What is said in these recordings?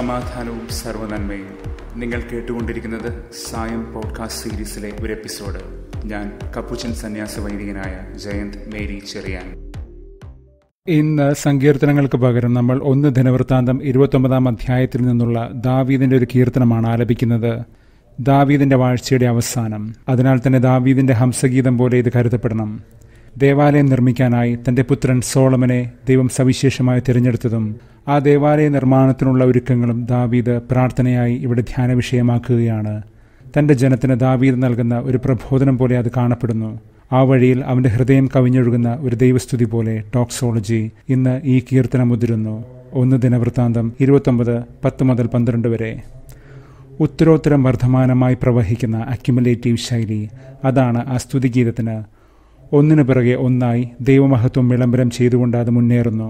സമാധാനവും സർവ്വനന്മയും. നിങ്ങൾ കേട്ടുകൊണ്ടിരിക്കുന്നത് സായം പോഡ്കാസ്റ്റ് സീരീസിലെ ഒരു എപ്പിസോഡ്. ഞാൻ കപ്പുച്ചൻ സന്യാസ വൈദികനായ ജയന്ത് മേരി ചെറിയാൻ. ഇന്ന് സങ്കീർത്തനങ്ങൾക്ക് പകരം നമ്മൾ 1 ദിനവൃത്താന്തം 29 അധ്യായത്തിൽ നിന്നുള്ള ദാവീദിന്റെ ഒരു കീർത്തനമാണ് ആലപിക്കുന്നത്. ദാവീദിന്റെ വാഴ്ചയുടെ അവസാനം. അതിനാൽ തന്നെ ദാവീദിന്റെ ഹംസഗീതം പോലെ ഇത് കരുതപ്പെടണം. ദേവാലയം നിർമ്മിക്കാനായി തന്റെ പുത്രൻ സോളമനെ ദൈവം സവിശേഷമായി തിരഞ്ഞെടുത്തതും ആ ദേവാലയ നിർമ്മാണത്തിനുള്ള ഒരുക്കങ്ങളും ദാവീദ് പ്രാർത്ഥനയായി ഇവിടെ ധ്യാന വിഷയമാക്കുകയാണ്. തന്റെ ജനത്തിന് ദാവീദ് നൽകുന്ന ഒരു പ്രബോധനം പോലെ അത് കാണപ്പെടുന്നു. ആ വഴിയിൽ അവന്റെ ഹൃദയം കവിഞ്ഞൊഴുകുന്ന ഒരു ദൈവസ്തുതി പോലെ ടോക്സോളജി ഇന്ന് ഈ കീർത്തനം മുതിരുന്നു. 1 ദിനവൃത്താന്തം 29:10-12 വരെ. ഉത്തരോത്തരം വർദ്ധമാനമായി പ്രവഹിക്കുന്ന അക്യുമുലേറ്റീവ് ശൈലി, അതാണ് ആ സ്തുതിഗീതത്തിന്. ഒന്നിനു പിറകെ ഒന്നായി ദൈവമഹത്വം വിളംബരം ചെയ്തുകൊണ്ട് അത് മുന്നേറുന്നു.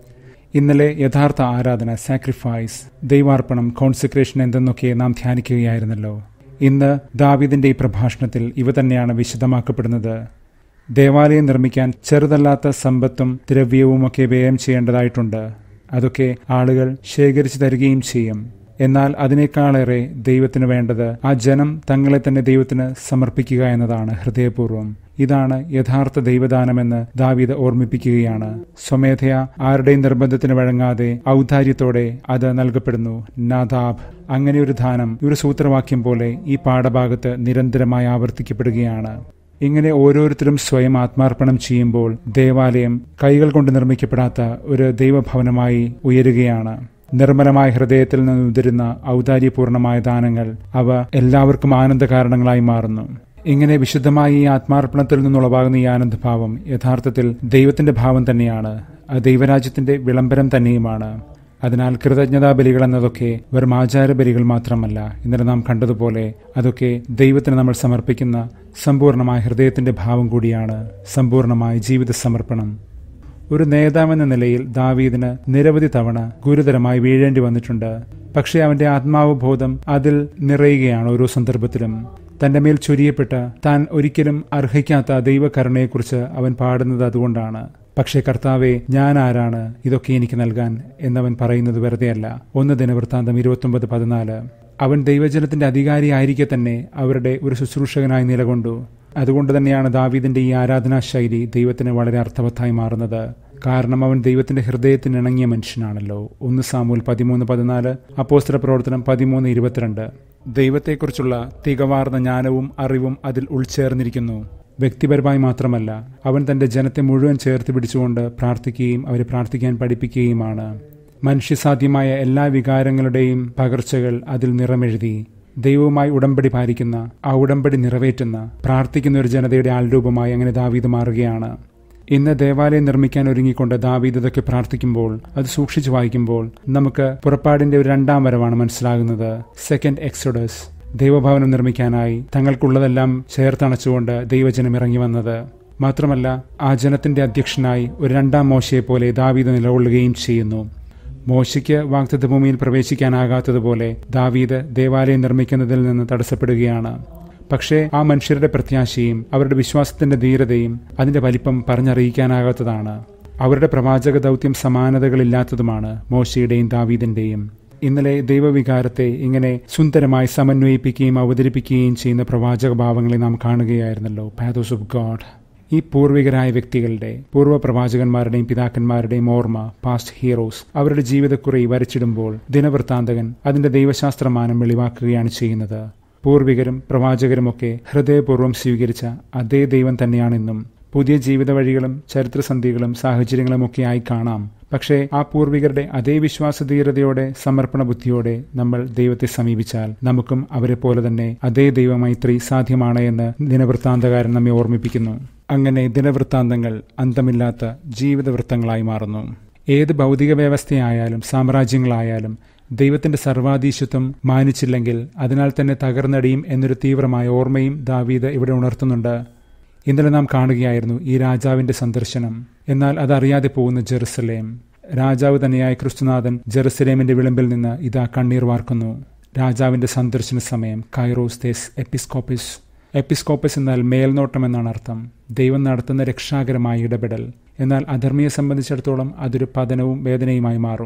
ഇന്നലെ യഥാർത്ഥ ആരാധന, സാക്രിഫൈസ്, ദൈവാർപ്പണം, കോൺസെക്രേഷൻ എന്തെന്നൊക്കെ നാം ധ്യാനിക്കുകയായിരുന്നല്ലോ. ഇന്ന് ദാവീദിന്റെ ഈ പ്രഭാഷണത്തിൽ ഇവ തന്നെയാണ് വിശദമാക്കപ്പെടുന്നത്. ദേവാലയം നിർമ്മിക്കാൻ ചെറുതല്ലാത്ത സമ്പത്തും ദ്രവ്യവുമൊക്കെ വ്യയം ചെയ്യേണ്ടതായിട്ടുണ്ട്. അതൊക്കെ ആളുകൾ ശേഖരിച്ചു തരികയും ചെയ്യും. എന്നാൽ അതിനേക്കാളേറെ ദൈവത്തിന് വേണ്ടത് ആ ജനം തങ്ങളെ തന്നെ ദൈവത്തിന് സമർപ്പിക്കുക എന്നതാണ്, ഹൃദയപൂർവ്വം. ഇതാണ് യഥാർത്ഥ ദൈവദാനമെന്ന് ദാവീദ് ഓർമ്മിപ്പിക്കുകയാണ്. സ്വമേധയാ ആരുടെയും നിർബന്ധത്തിന് വഴങ്ങാതെ ഔദാര്യത്തോടെ അത് നൽകപ്പെടുന്നു. നാദാബ്. അങ്ങനെ ഒരു ദാനം ഒരു സൂത്രവാക്യം പോലെ ഈ പാഠഭാഗത്ത് നിരന്തരമായി ആവർത്തിക്കപ്പെടുകയാണ്. ഇങ്ങനെ ഓരോരുത്തരും സ്വയം ആത്മാർപ്പണം ചെയ്യുമ്പോൾ ദേവാലയം കൈകൾ കൊണ്ട് നിർമ്മിക്കപ്പെടാത്ത ഒരു ദൈവഭവനമായി ഉയരുകയാണ്. നിർമ്മലമായ ഹൃദയത്തിൽ നിന്ന് ഉതിരുന്ന ഔദാര്യപൂർണമായ ദാനങ്ങൾ, അവ എല്ലാവർക്കും ആനന്ദ കാരണങ്ങളായി മാറുന്നു. ഇങ്ങനെ വിശുദ്ധമായ ഈ ആത്മാർപ്പണത്തിൽ നിന്നുളവാകുന്ന ഈ ആനന്ദഭാവം യഥാർത്ഥത്തിൽ ദൈവത്തിന്റെ ഭാവം തന്നെയാണ്. അത് ദൈവരാജ്യത്തിന്റെ വിളംബരം തന്നെയുമാണ്. അതിനാൽ കൃതജ്ഞതാ ബലികൾ എന്നതൊക്കെ വെറും ആചാരബലികൾ മാത്രമല്ല. ഇന്നലെ നാം കണ്ടതുപോലെ അതൊക്കെ ദൈവത്തിന് നമ്മൾ സമർപ്പിക്കുന്ന സമ്പൂർണമായ ഹൃദയത്തിന്റെ ഭാവം കൂടിയാണ്, സമ്പൂർണമായ ജീവിത സമർപ്പണം. ഒരു നേതാവെന്ന നിലയിൽ ദാവീദിന് നിരവധി തവണ ഗുരുതരമായി വീഴേണ്ടി വന്നിട്ടുണ്ട്. പക്ഷേ അവന്റെ ആത്മാവബോധം അതിൽ നിറയുകയാണ് ഓരോ സന്ദർഭത്തിലും. തന്റെ മേൽ ചൊരിയപ്പെട്ട താൻ ഒരിക്കലും അർഹിക്കാത്ത ദൈവകരുണയെക്കുറിച്ച് അവൻ പാടുന്നത് അതുകൊണ്ടാണ്. പക്ഷേ കർത്താവെ, ഞാൻ ആരാണ് ഇതൊക്കെ എനിക്ക് നൽകാൻ എന്നവൻ പറയുന്നത് വെറുതെയല്ല. 1 ദിനവൃത്താന്തം 29:14. അവൻ ദൈവജനത്തിന്റെ അധികാരിയായിരിക്കെ തന്നെ അവരുടെ ഒരു ശുശ്രൂഷകനായി നിലകൊണ്ടു. അതുകൊണ്ട് തന്നെയാണ് ദാവീദിന്റെ ഈ ആരാധനാ ശൈലി ദൈവത്തിന് വളരെ അർത്ഥവത്തായി മാറുന്നത്. കാരണം അവൻ ദൈവത്തിന്റെ ഹൃദയത്തിന് ഇണങ്ങിയ മനുഷ്യനാണല്ലോ. 1 സാമുവേൽ 13:14, അപ്പോസ്തല പ്രവർത്തനം 13:22. ദൈവത്തെക്കുറിച്ചുള്ള തികവാർന്ന ജ്ഞാനവും അറിവും അതിൽ ഉൾച്ചേർന്നിരിക്കുന്നു. വ്യക്തിപരമായി മാത്രമല്ല, അവൻ തന്റെ ജനത്തെ മുഴുവൻ ചേർത്ത് പിടിച്ചുകൊണ്ട് പ്രാർത്ഥിക്കുകയും അവരെ പ്രാർത്ഥിക്കാൻ പഠിപ്പിക്കുകയുമാണ്. മനുഷ്യസാധ്യമായ എല്ലാ വികാരങ്ങളുടെയും പകർച്ചകൾ അതിൽ നിറമെഴുതി. ദൈവവുമായി ഉടമ്പടി പാലിക്കുന്ന, ആ ഉടമ്പടി നിറവേറ്റുന്ന, പ്രാർത്ഥിക്കുന്ന ഒരു ജനതയുടെ ആൾരൂപമായി അങ്ങനെ ദാവീദ് മാറുകയാണ്. ഇന്ന് ദേവാലയം നിർമ്മിക്കാൻ ഒരുങ്ങിക്കൊണ്ട് ദാവീദ് ഇതൊക്കെ പ്രാർത്ഥിക്കുമ്പോൾ, അത് സൂക്ഷിച്ചു വായിക്കുമ്പോൾ നമുക്ക് പുറപ്പാടിന്റെ ഒരു 2ാം വരവാണ് മനസ്സിലാകുന്നത്. Second exodus. ദൈവഭവനം നിർമ്മിക്കാനായി തങ്ങൾക്കുള്ളതെല്ലാം ചേർത്തണച്ചുകൊണ്ട് ദൈവജനം ഇറങ്ങി വന്നത്. മാത്രമല്ല, ആ ജനത്തിന്റെ അധ്യക്ഷനായി ഒരു 2ാം മോശയെ പോലെ ദാവീദ് നിലകൊള്ളുകയും ചെയ്യുന്നു. മോശയ്ക്ക് വാഗ്ദത്ത ഭൂമിയിൽ പ്രവേശിക്കാനാകാത്തതുപോലെ ദാവീദ് ദേവാലയം നിർമ്മിക്കുന്നതിൽ നിന്ന് തടസ്സപ്പെടുകയാണ്. പക്ഷേ ആ മനുഷ്യരുടെ പ്രത്യാശയും അവരുടെ വിശ്വാസത്തിന്റെ ധീരതയും അതിന്റെ വലിപ്പം പറഞ്ഞറിയിക്കാനാകാത്തതാണ്. അവരുടെ പ്രവാചക ദൗത്യം സമാനതകളില്ലാത്തതുമാണ്, മോശയുടെയും ദാവീദിന്റെയും. ഇന്നലെ ദൈവവികാരത്തെ ഇങ്ങനെ സുന്ദരമായി സമന്വയിപ്പിക്കുകയും അവതരിപ്പിക്കുകയും ചെയ്യുന്ന പ്രവാചക ഭാവങ്ങളെ നാം കാണുകയായിരുന്നല്ലോ. പാതോസ് ഓഫ് ഗോഡ്. ഈ പൂർവികരായ വ്യക്തികളുടെ, പൂർവ്വ പ്രവാചകന്മാരുടെയും പിതാക്കന്മാരുടെയും ഓർമ്മ, പാസ്റ്റ് ഹീറോസ്, അവരുടെ ജീവിതക്കുറി വരച്ചിടുമ്പോൾ ദിനവൃത്താന്തകൻ അതിന്റെ ദൈവശാസ്ത്രമാനം വെളിവാക്കുകയാണ് ചെയ്യുന്നത്. പൂർവികരും പ്രവാചകരുമൊക്കെ ഹൃദയപൂർവ്വം സ്വീകരിച്ച അതേ ദൈവം തന്നെയാണെന്നും പുതിയ ജീവിത വഴികളും ചരിത്രസന്ധികളും സാഹചര്യങ്ങളുമൊക്കെ ആയി കാണാം. പക്ഷേ ആ പൂർവികരുടെ അതേ വിശ്വാസധീരതയോടെ, സമർപ്പണ ബുദ്ധിയോടെ നമ്മൾ ദൈവത്തെ സമീപിച്ചാൽ നമുക്കും അവരെ പോലെ തന്നെ അതേ ദൈവമൈത്രി സാധ്യമാണ് എന്ന് ദിനവൃത്താന്തകാരൻ നമ്മെ ഓർമ്മിപ്പിക്കുന്നു. അങ്ങനെ ദിനവൃത്താന്തങ്ങൾ അന്തമില്ലാത്ത ജീവിതവൃത്തങ്ങളായി മാറുന്നു. ഏത് ഭൗതിക വ്യവസ്ഥയായാലും സാമ്രാജ്യങ്ങളായാലും ദൈവത്തിന്റെ സർവാധീശത്വം മാനിച്ചില്ലെങ്കിൽ അതിനാൽ തന്നെ തകർന്നടിയും എന്നൊരു തീവ്രമായ ഓർമ്മയും ദാവീദ് ഇവിടെ ഉണർത്തുന്നുണ്ട്. ഇന്നലെ നാം കാണുകയായിരുന്നു ഈ രാജാവിന്റെ സന്ദർശനം. എന്നാൽ അതറിയാതെ പോകുന്ന ജെറുസലേം. രാജാവ് തന്നെയായ ക്രിസ്തുനാഥൻ ജെറുസലേമിന്റെ വിളിമ്പിൽ നിന്ന് ഇതാ കണ്ണീർ വാർക്കുന്നു. രാജാവിന്റെ സന്ദർശന സമയം. കൈറോസ് തേസ് എപ്പിസ്കോപ്പിസ്. എപ്പിസ്കോപ്പസ് എന്നാൽ മേൽനോട്ടം എന്നാണ് അർത്ഥം. ദൈവം നടത്തുന്ന രക്ഷാകരമായ ഇടപെടൽ. എന്നാൽ അധർമ്മിയെ സംബന്ധിച്ചിടത്തോളം അതൊരു പതനവും വേദനയുമായി മാറും.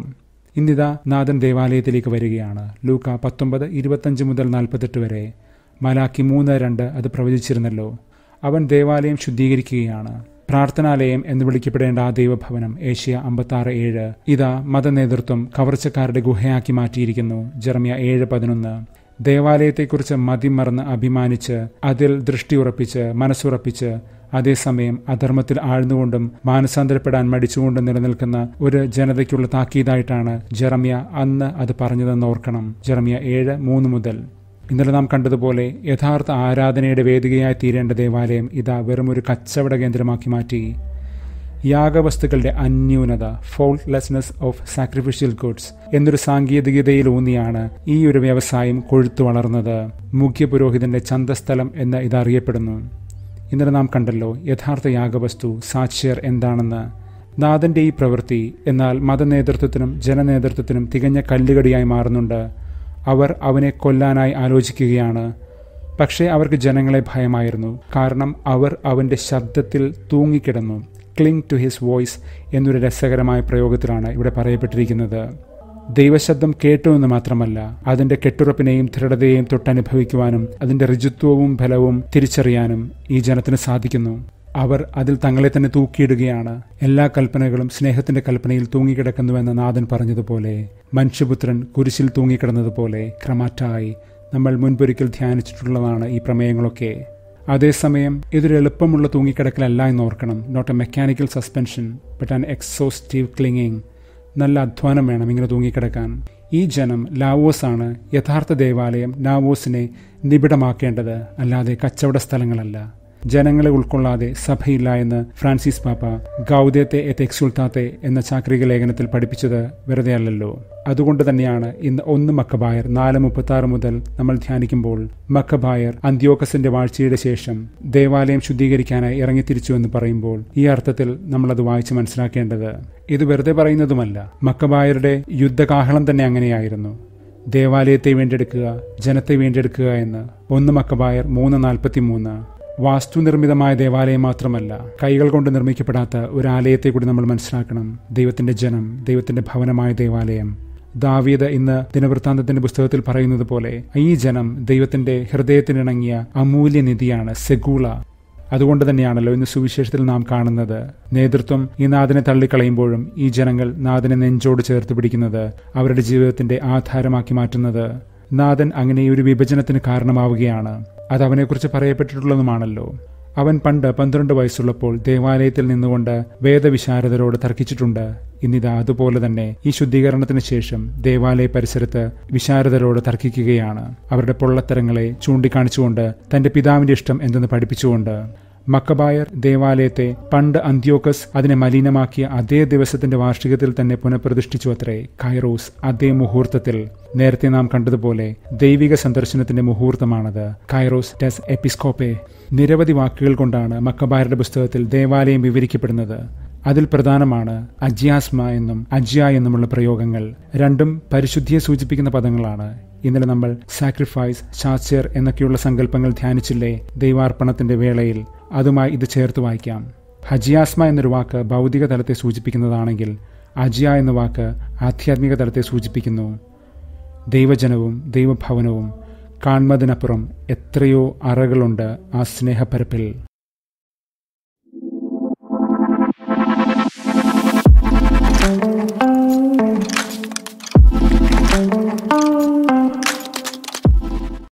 ഇന്നിതാ നാഥൻ ദേവാലയത്തിലേക്ക് വരികയാണ്. ലൂക്ക 19:25-48 വരെ. മലാക്കി 3:2 അത് പ്രവചിച്ചിരുന്നല്ലോ. അവൻ ദേവാലയം ശുദ്ധീകരിക്കുകയാണ്. പ്രാർത്ഥനാലയം എന്ന് വിളിക്കപ്പെടേണ്ട ആ ദൈവഭവനം ഏഷ്യ 56:7 ഇതാ മതനേതൃത്വം കവർച്ചക്കാരുടെ ഗുഹയാക്കി മാറ്റിയിരിക്കുന്നു. ജെറമ്യ 7:11. ദേവാലയത്തെക്കുറിച്ച് മതിമറന്ന് അഭിമാനിച്ച് അതിൽ ദൃഷ്ടിയുറപ്പിച്ച് മനസ്സുറപ്പിച്ച് അതേസമയം അധർമ്മത്തിൽ ആഴ്ന്നുകൊണ്ടും മാനസാന്തരപ്പെടാൻ മടിച്ചുകൊണ്ടും നിലനിൽക്കുന്ന ഒരു ജനതയ്ക്കുള്ള താക്കീതായിട്ടാണ് ജെറമ്യ അന്ന് അത് പറഞ്ഞതെന്ന് ഓർക്കണം. ജെറമ്യ 7:3 മുതൽ. ഇന്നലെ നാം കണ്ടതുപോലെ യഥാർത്ഥ ആരാധനയുടെ വേദികയായി തീരേണ്ട ദേവാലയം ഇതാ വെറുമൊരു കച്ചവട കേന്ദ്രമാക്കി മാറ്റി. യാഗവസ്തുക്കളുടെ അന്യൂനത, ഫോൾട്ട്ലെസ്നെസ് ഓഫ് സാക്രിഫിഷ്യൽ ഗുഡ്സ് എന്നൊരു സാങ്കേതികതയിലൂന്നിയാണ് ഈ ഒരു വ്യവസായം കൊഴുത്തു വളർന്നത്. മുഖ്യപുരോഹിതന്റെ ചന്തസ്ഥലം എന്ന് ഇതറിയപ്പെടുന്നു. ഇന്നലെ നാം കണ്ടല്ലോ യഥാർത്ഥ യാഗവസ്തു സാക്ഷ്യർ എന്താണെന്ന്. നാഥന്റെ ഈ പ്രവൃത്തി എന്നാൽ മതനേതൃത്വത്തിനും ജനനേതൃത്വത്തിനും തികഞ്ഞ കല്ലുകടിയായി മാറുന്നുണ്ട്. അവർ അവനെ കൊല്ലാനായി ആലോചിക്കുകയാണ്. പക്ഷേ അവർക്ക് ജനങ്ങളെ ഭയമായിരുന്നു. കാരണം അവർ അവന്റെ ശബ്ദത്തിൽ തൂങ്ങിക്കിടന്നു. ക്ലിങ് ടു ഹിസ് വോയിസ് എന്നൊരു രസകരമായ പ്രയോഗത്തിലാണ് ഇവിടെ പറയപ്പെട്ടിരിക്കുന്നത്. ദൈവശബ്ദം കേട്ടു എന്ന് മാത്രമല്ല, അതിന്റെ കെട്ടുറപ്പിനെയും ദൃഢതയെയും തൊട്ടനുഭവിക്കുവാനും അതിന്റെ ഋജുത്വവും ഫലവും തിരിച്ചറിയാനും ഈ ജനത്തിന് സാധിക്കുന്നു. അവർ അതിൽ തങ്ങളെ തന്നെ തൂക്കിയിടുകയാണ്. എല്ലാ കൽപ്പനകളും സ്നേഹത്തിന്റെ കൽപ്പനയിൽ തൂങ്ങിക്കിടക്കുന്നുവെന്ന് നാഥൻ പറഞ്ഞതുപോലെ, മനുഷ്യപുത്രൻ കുരിശിൽ തൂങ്ങിക്കിടന്നതുപോലെ ക്രമാറ്റായി നമ്മൾ മുൻപൊരിക്കൽ ധ്യാനിച്ചിട്ടുള്ളതാണ് ഈ പ്രമേയങ്ങളൊക്കെ. അതേസമയം ഇതൊരു എളുപ്പമുള്ള തൂങ്ങിക്കിടക്കലല്ല എന്നോർക്കണം. Not a mechanical suspension but an exhaustive clinging. നല്ല അധ്വാനം വേണം ഇങ്ങനെ തൂങ്ങിക്കിടക്കാൻ. ഈ ജനം ലാവോസാണ്. യഥാർത്ഥ ദേവാലയം ലാവോസിനെ നിബിഡമാക്കേണ്ടത്, അല്ലാതെ കച്ചവട സ്ഥലങ്ങളല്ല. ജനങ്ങളെ ഉൾക്കൊള്ളാതെ സഭയില്ല എന്ന് ഫ്രാൻസിസ് പാപ്പ ഗൗദേത്തെ എറ്റ് എക്സുൾത്താത്തെ എന്ന ചാക്രിക ലേഖനത്തിൽ പഠിപ്പിച്ചത് വെറുതെയല്ലോ. അതുകൊണ്ട് തന്നെയാണ് ഇന്ന് 1 മക്കബായർ 4:36 മുതൽ നമ്മൾ ധ്യാനിക്കുമ്പോൾ മക്കബായർ അന്ത്യോക്കസിന്റെ വാഴ്ചയുടെ ശേഷം ദേവാലയം ശുദ്ധീകരിക്കാനായി ഇറങ്ങിത്തിരിച്ചു എന്ന് പറയുമ്പോൾ ഈ അർത്ഥത്തിൽ നമ്മളത് വായിച്ച് മനസ്സിലാക്കേണ്ടത്. ഇത് വെറുതെ പറയുന്നതുമല്ല. മക്കബായരുടെ യുദ്ധകാഹളം തന്നെ അങ്ങനെയായിരുന്നു. ദേവാലയത്തെ വീണ്ടെടുക്കുക, ജനത്തെ വീണ്ടെടുക്കുക എന്ന്. 1 മക്കബായർ 3:43. വാസ്തുനിർമ്മിതമായ ദേവാലയം മാത്രമല്ല, കൈകൾ കൊണ്ട് നിർമ്മിക്കപ്പെടാത്ത ഒരു ആലയത്തെ കൂടി നമ്മൾ മനസ്സിലാക്കണം. ദൈവത്തിന്റെ ജനം, ദൈവത്തിന്റെ ഭവനമായ ദേവാലയം. ദാവീദ് ഇന്ന് ദിനവൃത്താന്തത്തിന്റെ പുസ്തകത്തിൽ പറയുന്നത് പോലെ ഈ ജനം ദൈവത്തിന്റെ ഹൃദയത്തിനിണങ്ങിയ അമൂല്യനിധിയാണ്, സെഗൂള. അതുകൊണ്ട് തന്നെയാണല്ലോ ഇന്ന് സുവിശേഷത്തിൽ നാം കാണുന്നത് നേതൃത്വം ഈ നാഥനെ തള്ളിക്കളയുമ്പോഴും ഈ ജനങ്ങൾ നാഥനെ നെഞ്ചോട് ചേർത്ത് പിടിക്കുന്നത്, അവരുടെ ജീവിതത്തിന്റെ ആധാരമാക്കി മാറ്റുന്നത്. നാഥൻ അങ്ങനെ ഒരു വിഭജനത്തിന് കാരണമാവുകയാണ്. അത് അവനെക്കുറിച്ച് പറയപ്പെട്ടിട്ടുള്ളതുമാണല്ലോ. അവൻ പണ്ട് 12 വയസ്സുള്ളപ്പോൾ ദേവാലയത്തിൽ നിന്നുകൊണ്ട് വേദവിശാരദരോട് തർക്കിച്ചിട്ടുണ്ട്. ഇന്നിതാ അതുപോലെ തന്നെ ഈ ശുദ്ധീകരണത്തിന് ശേഷം ദേവാലയ പരിസരത്ത് വിശാരദരോട് തർക്കിക്കുകയാണ്. അവരുടെ പൊള്ളത്തരങ്ങളെ ചൂണ്ടിക്കാണിച്ചുകൊണ്ട് തന്റെ പിതാവിന്റെ ഇഷ്ടം എന്തെന്ന് പഠിപ്പിച്ചുകൊണ്ട്. മക്കബായർ ദേവാലയത്തെ പണ്ട് അന്ത്യോക്കസ് അതിനെ മലിനമാക്കിയ അതേ ദിവസത്തിന്റെ വാർഷികത്തിൽ തന്നെ പുനഃപ്രതിഷ്ഠിച്ചു അത്രേ. കൈറോസ്, അതേ മുഹൂർത്തത്തിൽ. നേരത്തെ നാം കണ്ടതുപോലെ ദൈവിക സന്ദർശനത്തിന്റെ മുഹൂർത്തമാണത്. കൈറോസ് ടെസ് എപ്പിസ്കോപ്പെ. നിരവധി വാക്കുകൾ കൊണ്ടാണ് മക്കബായരുടെ പുസ്തകത്തിൽ ദേവാലയം വിവരിക്കപ്പെടുന്നത്. അതിൽ പ്രധാനമാണ് അജ്യാസ്മ എന്നും അജ്യ എന്നുമുള്ള പ്രയോഗങ്ങൾ. രണ്ടും പരിശുദ്ധിയെ സൂചിപ്പിക്കുന്ന പദങ്ങളാണ്. ഇന്നലെ നമ്മൾ സാക്രിഫൈസ്, ശാസ്യർ എന്നൊക്കെയുള്ള സങ്കല്പങ്ങൾ ധ്യാനിച്ചില്ലേ ദൈവാർപ്പണത്തിന്റെ വേളയിൽ? അതുമായി ഇത് ചേർത്ത് വായിക്കാം. ഹജിയാസ്മ എന്നൊരു വാക്ക് ഭൗതിക തലത്തെ സൂചിപ്പിക്കുന്നതാണെങ്കിൽ അജ്യ എന്ന വാക്ക് ആധ്യാത്മിക തലത്തെ സൂചിപ്പിക്കുന്നു. ദൈവജനവും ദൈവഭവനവും കാണുന്നതിനപ്പുറം എത്രയോ അറകളുണ്ട് ആ സ്നേഹപ്പരപ്പിൽ.